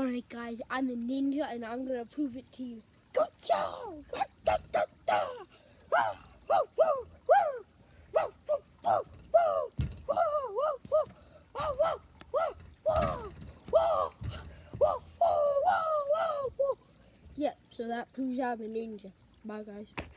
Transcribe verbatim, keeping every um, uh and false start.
Alright guys, I'm a ninja and I'm gonna prove it to you. Good job! Yeah, so that proves I'm a ninja. Bye guys.